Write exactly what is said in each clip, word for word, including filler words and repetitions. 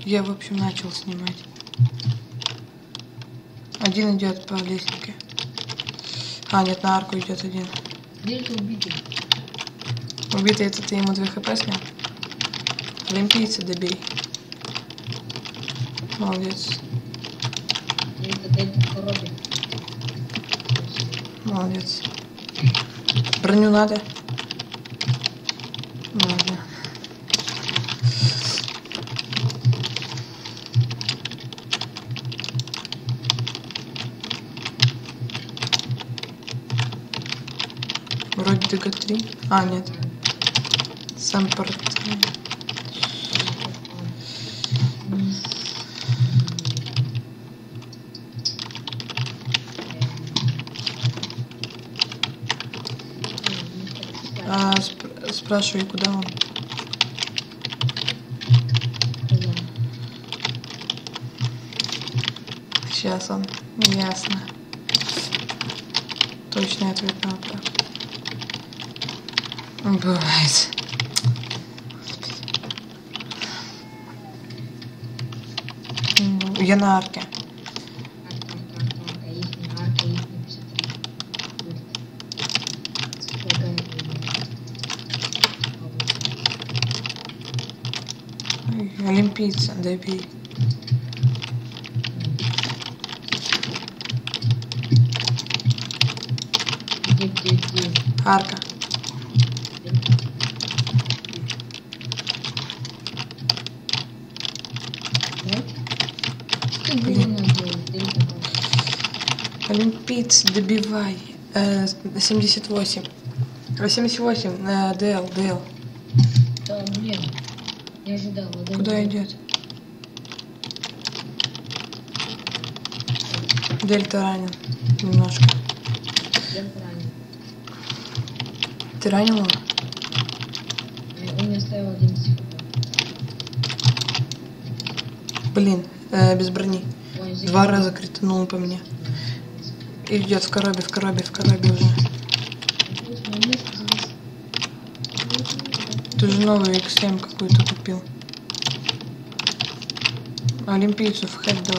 Я, в общем, начал снимать. Один идет по лестнике. А, нет, на арку идет один. Дельта убитый. Убитый это ты ему два хп снял? Олимпийца добей. Молодец. Дельта, дельта в коробе. Молодец. Броню надо? Надо. Вроде ДГ три. А, нет. Сам порт. А, сп спрашивай, куда он? Сейчас он. Ясно. Точный ответ на вопрос. Бывает. Я на арке. Олимпийца, добей. Где, где, где? Арка. Олимпийц, добивай. Э, семьдесят восемь. семьдесят восемь на ДЛ, ДЛ. Да, блин. Не ожидал. Куда идет? Дельта ранен. Немножко. Дельта ранен. Ты ранил его? Он мне оставил одиннадцать хп. Блин, э, без брони. Ой, Два раза кританул по мне. Идет в коробе, в коробе, в коробе уже. Ты же новый икс семь какую-то купил. Олимпийцу в хэт дал.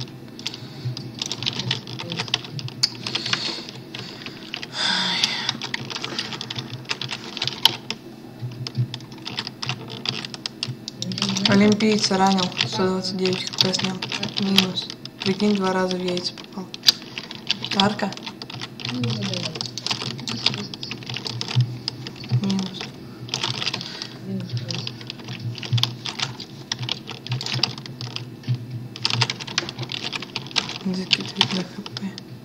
Олимпийца ранил, сто двадцать девять хп снял. Минус. Прикинь, два раза в яйца попал. Арка? Минус. Закидывает на хп.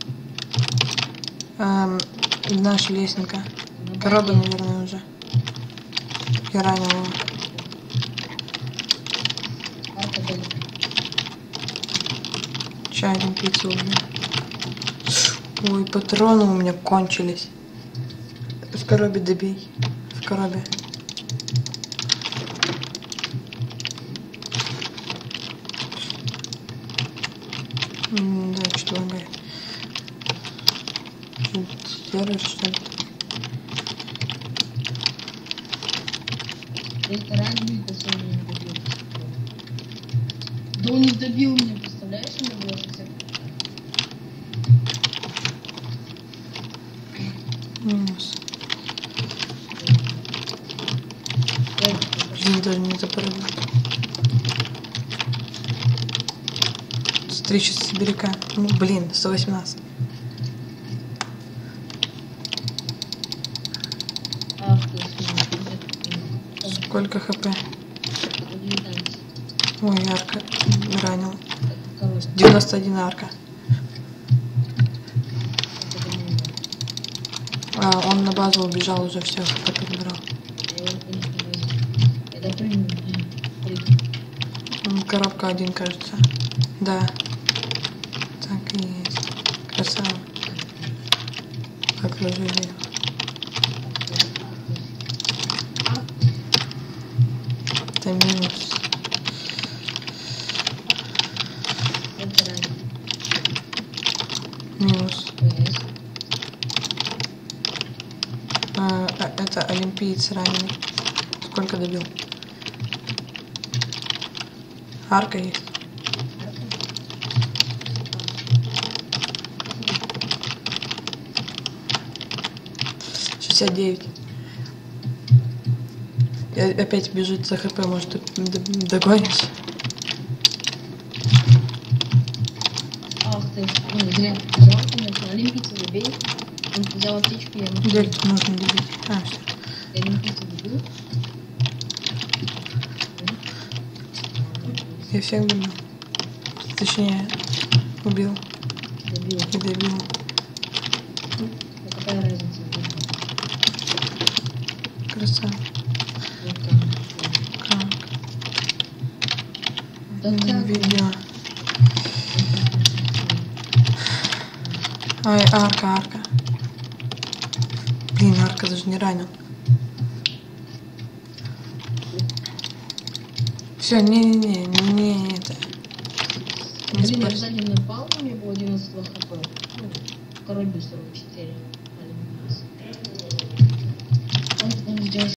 Эм, наша лестника. Короба, наверное, уже. Я ранил его. Чай, Олимпийца уже. Ой, патроны у меня кончились. В коробе добей. В коробе. М да, что лагает. Что делаешь, что ли? Это раньше до сегодня не добил. Да он не добил меня, представляешь, ему было шестьдесят. Минус. Блин, даже не запорожил. Встреча с сибиряка. Ну, блин, сто восемнадцать. Ах ты, Сколько хп? Ой, арка ранил. девяносто один арка. А, он на базу убежал уже, все, хп подбирал. Коробка один, кажется. Да. Так и есть. Красава. Отложили. Это минус. Минус. А, это олимпиец раненый. Сколько добил? Арка есть. шестьдесят девять. И опять бежит за хп, может, ты д- догонишь? Ах ты, ну, зря. Взял, конечно, олимпийца забей. Он взял аптечку, я ему... Где тут можно добить? А, все. Я олимпийца забил. Я всех добил. Точнее, убил Забил. и добил. Ну, какая разница? Красава. Вот там. Как? Да Не как? видела. Ай, арка, арка. Блин, арка даже не ранил. Все, не-не-не, не это. Не Блин, я спорь. сзади напал, у меня было девяносто два хп. Ну, король без сорок четыре. Олимпийец. Он, он сделал